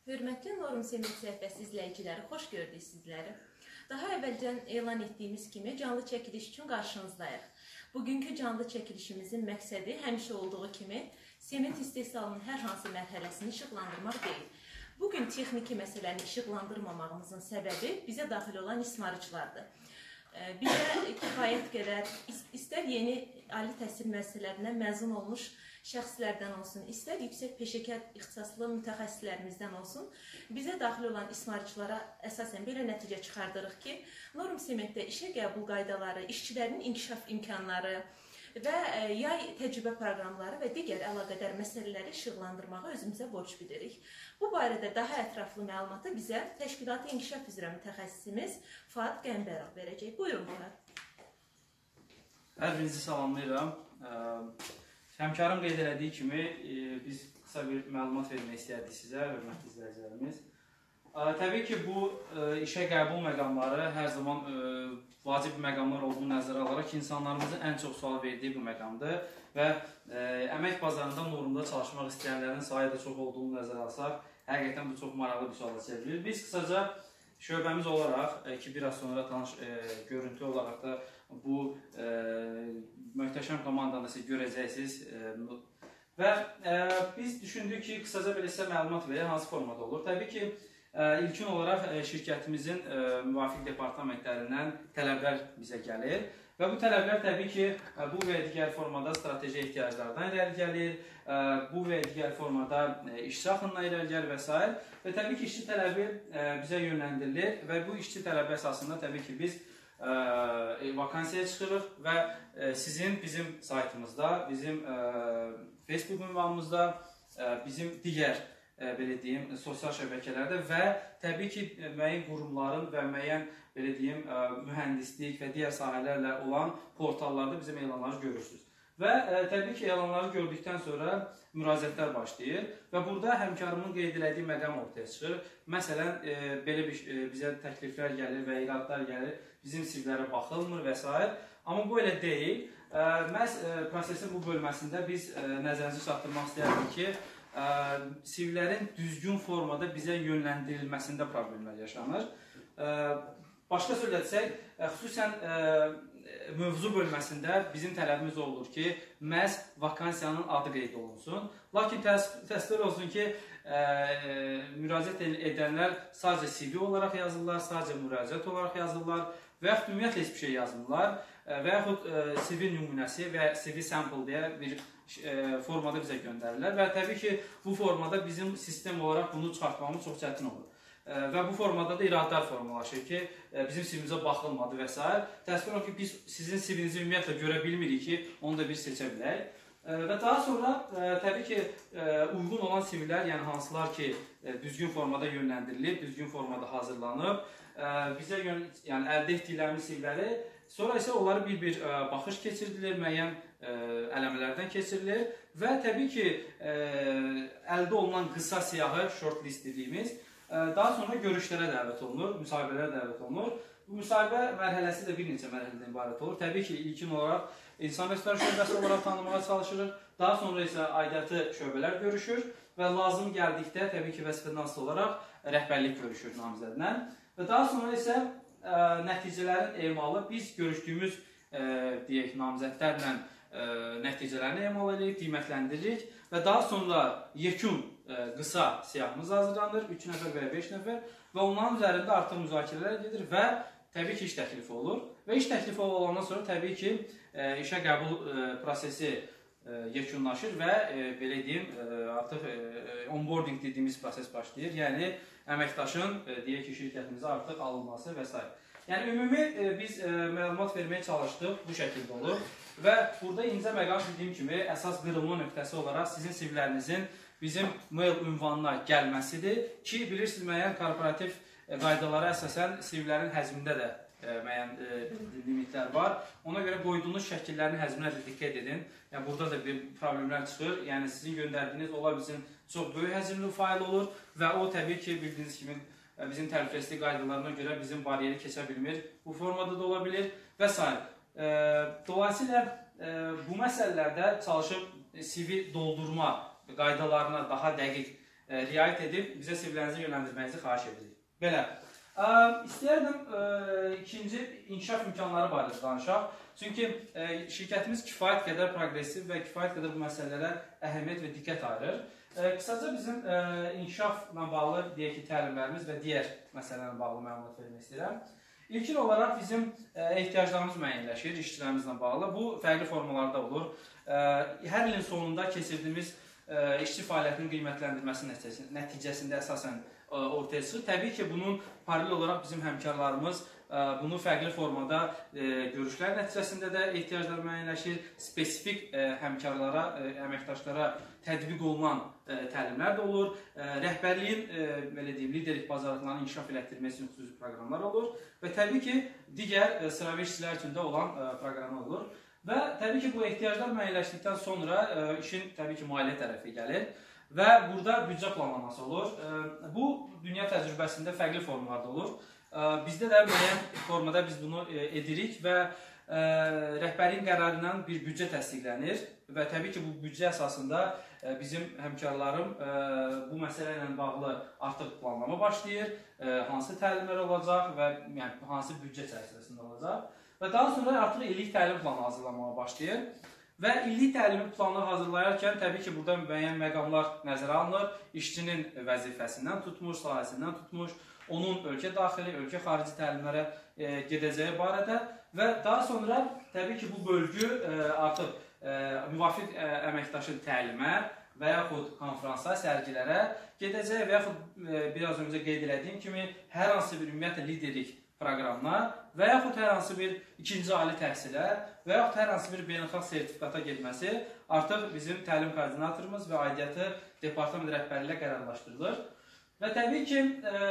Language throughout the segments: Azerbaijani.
Hörmətli Norm Semih səhifəsi izləyiciləri, xoş gördük sizləri. Daha əvvəlcən elan etdiyimiz kimi canlı çəkiliş üçün qarşınızdayıq. Bugünkü canlı çəkilişimizin məqsədi həmişə olduğu kimi sement istehsalının hər hansı mərhələsini işıqlandırmaq deyil. Bugün texniki məsələni işıqlandırmamağımızın səbəbi bizə daxil olan ismarıcılardır. Bizə kifayət qədər istər yeni ali təhsil müəssisələrindən məzun olmuş şəxslərdən olsun, istər yüksək peşəkar ixtisaslı mütəxəssislərimizdən olsun, bizə daxil olan ismarıcılara əsasən belə nəticə çıxardırıq ki, Norm Sementdə işə qəbul qaydaları, işçilərin inkişaf imkanları və yay təcrübə proqramları və digər əlaqədar məsələləri işıqlandırmağı özümüzə borc bilirik. Bu barədə daha ətraflı məlumatı bizə təşkilatı inkişaf üzrə mütəxəssisimiz Fuad Qəmbərov verəcək. Buyurun Fuad. Hər birinizi salamlayıram. Həmkarım qeyd elədiyi kimi biz qısa bir məlumat vermək istəyərdik sizə, hörmətli izləyicilərimiz. Təbii ki, bu işə qəbul məqamları hər zaman vacib məqamlar olduğunu nəzərə alaraq insanlarımızın ən çox sual verdiyi bu məqamdır və əmək bazarında Normda çalışmaq istəyənlərin sayı da çox olduğunu nəzərə alsaq, həqiqətən bu çox maraqlı bir suala çevrilir. Biz qısaca şöbəmiz olaraq ki, biraz sonra tanış görüntü olaraq da bu möhtəşəm komandanı siz görəcəksiniz və biz düşündük ki, qısaca belə sizə məlumat verək, hansı formada olur. Təbii ki, ilkin olaraq şirkətimizin müvafiq departamentlərindən tələblər bizə gəlir və bu tələblər təbii ki, bu və digər formada strateji ehtiyaclardan irəli gəlir, bu və digər formada işçi axınına irəli gəlir və s. Və təbii ki, işçi tələbi bizə yönləndirilir və bu işçi tələbi əsasında təbii ki, biz vakansiyaya çıxırıq və sizin bizim saytımızda, bizim Facebook ünvanımızda, bizim digər belə deyim, sosial şəbəkələrdə və təbii ki, müəyyən qurumların və müəyyən belə deyim, mühəndislik və digər sahələrlə olan portallarda bizim elanları görürsünüz. Və təbii ki, elanları gördükdən sonra müraciətlər başlayır və burada həmkarımın qeyd elədiyi məqam ortaya çıxır. Məsələn, belə bizə təkliflər gəlir və iradlar gəlir, bizim CV-lərə baxılmır və s. Amma bu elə deyil. Məhz prosesin bu bölməsində biz nəzərinizə çatdırmaq istəyərdik ki, CV-lərin düzgün formada bizə yönləndirilməsində problemlər yaşanır. Başqa sözlə desək, xüsusən mövzu bölməsində bizim tələbimiz olur ki, məhz vakansiyanın adı qeyd olunsun. Lakin təsvir olsun ki, müraciət edənlər sadəcə CV olaraq yazırlar, sadəcə müraciət olaraq yazırlar və yaxud ümumiyyətlə heç bir şey yazmırlar və yaxud CV nümunəsi və CV sample deyə bir formada bizə göndərirlər və təbii ki, bu formada bizim sistem olaraq bunu çıxartmamız çox çətin olur. Və bu formada da iradlar formalaşır ki, bizim CV-imizə baxılmadı və s. Təsvir olun ki, biz sizin CV-nizi ümumiyyətlə görə bilmirik ki, onu da bir seçə bilək. Və daha sonra təbii ki, uyğun olan CV-lər, yəni hansılar ki, düzgün formada yönləndirilib, düzgün formada hazırlanıb, bizə yəni əldə etdiklərimiz CV-ləri, sonra isə onları bir-bir baxış keçirilir, müəyyən ələmələrdən keçirilir və təbii ki, əldə olunan qısa siyahı, short list dediyimiz, daha sonra görüşlərə dəvət olunur, müsahibələrə dəvət olunur. Bu müsahibə mərhələsi də bir neçə mərhələdən ibarət olur. Təbii ki, ilkin olaraq insan resursları şöbəsi olaraq tanımağa çalışırıq. Daha sonra isə aidiyyatı şöbələr görüşür və lazım gəldikdə təbii ki, vəzifədən olaraq rəhbərlik görüşür namizədlə. Və daha sonra isə nəticələrin emalı biz görüşdüyümüz deyək, namizədlərlə nəticələrini emal edirik, qiymətləndiririk və daha sonra yekun qısa siyahımız hazırlanır, 3 nəfər və ya 5 nəfər və onların üzərində artıq müzakirələr gedir və təbii ki, iş təklifi olur və iş təklifi olandan sonra təbii ki, işə qəbul prosesi yekunlaşır və belə deyim, artıq onboarding dediyimiz proses başlayır, yəni əməkdaşın, deyək ki, şirkətimizə artıq alınması və s. Yəni, ümumi biz məlumat verməyə çalışdıq, bu şəkildə olur və burada incə məqam dediyim kimi əsas qırılma nöqtəsi olaraq sizin CV-lərinizin bizim mail ünvanına gəlməsidir ki, bilirsiniz, müəyyən korporativ qaydalara əsasən CV-lərin həzmində də müəyyən limitlər var. Ona görə qoyduğunuz şəkillərin həzminə də diqqət edin. Yəni, burada da bir problemlər çıxır. Yəni, sizin göndərdiyiniz ola bilsin çox böyük həzmli fayl olur və o təbii ki, bildiyiniz kimi bizim təhlükəsizlik qaydalarına görə bizim bariyeri keçə bilmir. Bu formada da ola bilir və s. Dolayısıyla bu məsələlərdə çalışıb CV doldurma qaydalarına daha dəqiq riayət edib bizə CV-lərinizi yönləndirməyinizi xahiş edirik. Belə. İstəyərdim ikinci inkişaf imkanları barədə danışaq. Çünki şirkətimiz kifayət qədər progresiv və kifayət qədər bu məsələlərə əhəmiyyət və diqqət ayırır. Qısaca bizim inkişafla bağlı deyək ki, təlimlərimiz və digər məsələlərlə bağlı məlumat vermək istəyirəm. İlkin olaraq bizim ehtiyaclarımız müəyyənləşir işçilərimizlə bağlı. Bu fərqli formalarda olur. Hər ilin sonunda keçirdiyimiz işçi fəaliyyətinin qiymətləndirməsi nəticəsində əsasən ortaya çıxır. Təbii ki, bunun paralel olaraq bizim həmkarlarımız bunu fərqli formada görüşlər nəticəsində də ehtiyaclar müəyyənləşir. Spesifik həmkarlara, əməkdaşlara tətbiq olunan təlimlər də olur. Rəhbərliyin, belə deyim, liderlik bacarıqlarını inkişaf elətdirmək üçün xüsusi proqramlar olur. Və təbii ki, digər sıravi işçilər üçün də olan proqramlar olur. Və təbii ki, bu ehtiyaclar müəyyənləşdikdən sonra işin təbii ki, maliyyə tərəfi gəlir və burada büdcə planlaması olur. Bu, dünya təcrübəsində fərqli formalarda olur. Bizdə də müəyyən formada biz bunu edirik və rəhbərliyin qərarından bir büdcə təsdiqlənir və təbii ki, bu büdcə əsasında bizim həmkarlarım bu məsələ ilə bağlı artıq planlama başlayır, hansı təlimlər olacaq və yəni, hansı büdcə çərçivəsində olacaq. Və daha sonra artıq illik təlim planı hazırlamağa başlayır. Və illik təlim planı hazırlayarkən təbii ki, burada müəyyən məqamlar nəzərə alınır. İşçinin vəzifəsindən tutmuş, sahəsindən tutmuş, onun ölkə daxili, ölkə xarici təlimlərə gedəcəyi barədə və daha sonra təbii ki, bu bölgü artıq müvafiq əməkdaşın təlimə və yaxud konfransa, sərgilərə gedəcək və yaxud biraz öncə qeyd elədiyim kimi hər hansı bir ümumiyyətlə liderlik proqramına və yaxud hər hansı bir ikinci ali təhsilə və yaxud hər hansı bir beynəlxalq sertifikata getməsi artıq bizim təlim koordinatorumuz və aidiyyatı departament rəhbərliyi ilə qərarlaşdırılır. Və təbii ki,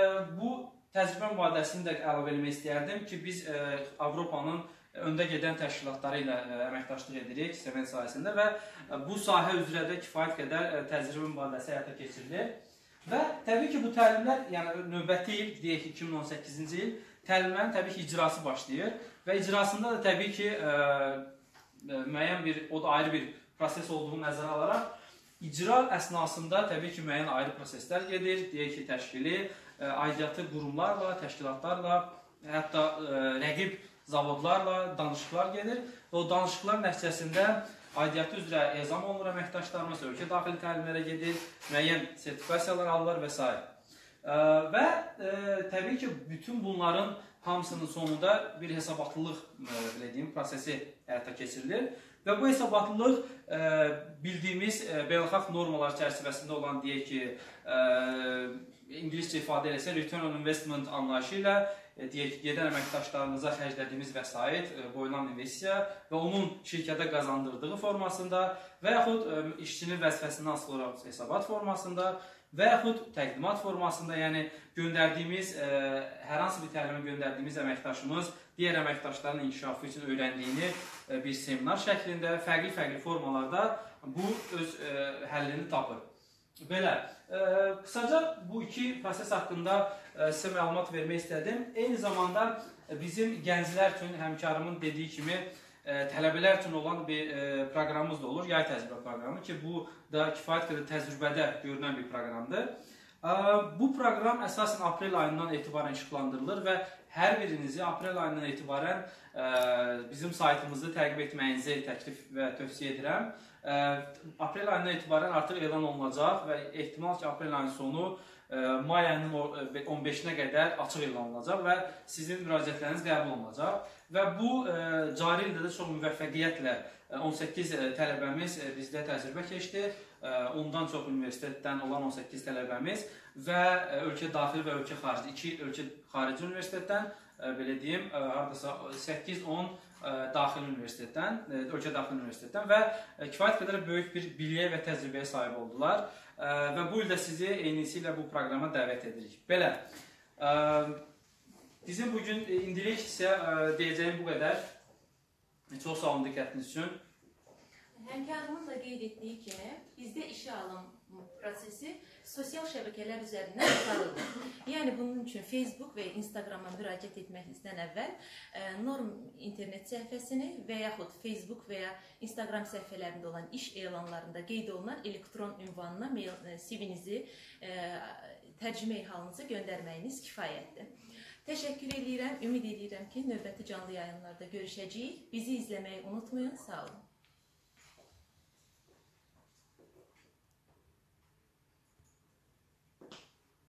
bu təcrübə mübadiləsini də əlavə etmək istəyərdim ki, biz Avropanın öndə gedən təşkilatları ilə əməkdaşlıq edirik Semen sayəsində və bu sahə üzrə də kifayət qədər təcrübə mübadiləsi həyata keçirilir. Və təbii ki, bu təlimlər, yəni növbəti il, deyək ki, 2018-ci il, təlimlərin təbii ki, icrası başlayır və icrasında da təbii ki, müəyyən bir, o da ayrı bir proses olduğunu nəzərə alaraq, icra əsnasında təbii ki, müəyyən ayrı proseslər gedir, deyək ki, təşkili, aidiyyatı qurumlarla, təşkilatlarla, hətta rəqib zavodlarla danışıqlar gedir və o danışıqlar nəticəsində aidiyyatı üzrə ezam olunur əməkdaşlarımız, ölkə daxili təlimlərə gedir, müəyyən sertifikasiyalar alırlar və s. Və təbii ki, bütün bunların hamısının sonunda bir hesabatlılıq prosesi həyata keçirilir və bu hesabatlılıq bildiyimiz beynəlxalq normalar çərçivəsində olan, deyək ki, İngiliscə ifadə eləsə, return on investment anlayışı ilə deyək ki, gedən əməkdaşlarımıza xərclədiyimiz vəsait, qoyulan investisiya və onun şirkətə qazandırdığı formasında və yaxud işçinin vəzifəsindən asılı olaraq hesabat formasında və yaxud təqdimat formasında, yəni göndərdiyimiz, hər hansı bir təlimə göndərdiyimiz əməkdaşımız digər əməkdaşların inkişafı üçün öyrəndiyini bir seminar şəklində, fərqli formalarda bu öz həllini tapır. Belə, qısaca bu iki proses haqqında sizə məlumat vermək istədim. Eyni zamanda bizim gənclər üçün, həmkarımın dediyi kimi, tələbələr üçün olan bir proqramımız da olur, yay təcrübə proqramı ki, bu da kifayət qədər təcrübədə görünən bir proqramdır. Bu proqram əsasən aprel ayından etibarən işıqlandırılır və hər birinizi aprel ayından etibarən bizim saytımızı təqib etməyinizi təklif və tövsiyə edirəm. Aprel ayından etibarən artıq elan olunacaq və ehtimal ki, aprel ayının sonu may ayının 15-nə qədər açıq elan olunacaq və sizin müraciətləriniz qəbul olunacaq. Və bu cari ildə də çox müvəffəqiyyətlə 18 tələbəmiz bizdə təcrübə keçdi. Ondan çox universitetdən olan 18 tələbəmiz və ölkə daxili və ölkə xarici, 2 ölkə xarici universitetdən, belə deyim, haradasa 8-10 daxili universitetdən, ölkə daxili universitetdən və kifayət qədər böyük bir biliyə və təcrübəyə sahib oldular. Və bu ildə sizi eynisi ilə bu proqrama dəvət edirik. Belə, bizim bugün indilik isə deyəcəyim bu qədər. Çox sağ olun diqqətiniz üçün. Həmkarımın da qeyd etdiyi kimi, bizdə işə alım prosesi sosial şəbəkələr üzərindən aparılır. Yəni bunun üçün Facebook və Instagrama müraciət etməkdən əvvəl Norm internet səhifəsini və yaxud Facebook və ya Instagram səhifələrində olan iş elanlarında qeyd olunan elektron ünvanına CV-nizi, tərcümə halınızı göndərməyiniz kifayətdir. Təşəkkür edirəm, ümid edirəm ki, növbəti canlı yayınlarda görüşəcəyik. Bizi izləməyi unutmayın, sağ olun.